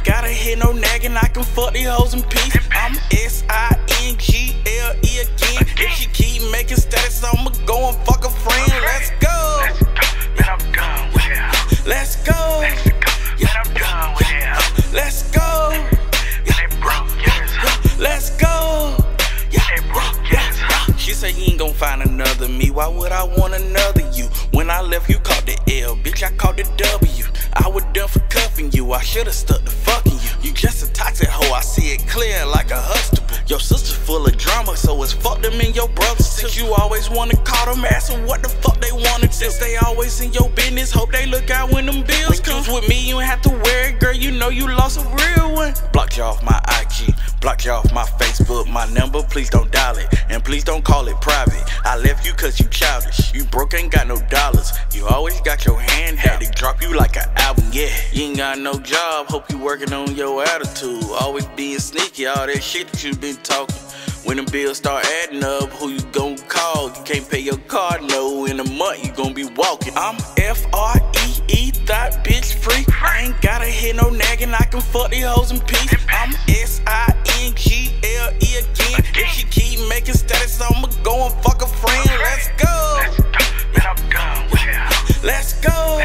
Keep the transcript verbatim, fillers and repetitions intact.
ain't gotta hit no nagging, I can fuck these hoes in peace. I'm S I N G L E again. If she keep making status, I'ma go and fuck a friend. Let's go. Then I'm done with it. Let's go. Then I'm done with it. Let's go. They broke, yes. Let's go. They broke, yes. She say you ain't gon' find another me. Why would I want another you? When I left, you caught the L, bitch. I caught the W. I was done for cuffing you. I should've stuck to fucking you. You just a toxic hoe. I see it clear like a Huxtable. Your sister's full of drama, so it's fuck them and your brothers. Since you always wanna call them, asking what the fuck they wanted. Since they always in your business, hope they look out when them bills come. With me, you ain't have to wear it, girl. You know you lost a real one. Blocked you off my I G, blocked you off my Facebook. My number, please don't dial it, and please don't call it private. I left you cause you childish. You broke, ain't got no dollars. You always got your hand out. They drop you like an album, yeah. You ain't got no job, hope you working on your attitude. Always being sneaky, all that shit that you been talking. When the bills start adding up, who you gon' call? You can't pay your card, no. In a month, you gon' be walking. I'm F R E E, thought bitch free. I ain't gotta hit no nagging, I can fuck these hoes in peace. I'm S I N G L E again. If she keep making status, I'ma go and fuck a friend. Let's go. Then I'm done with it. Let's go.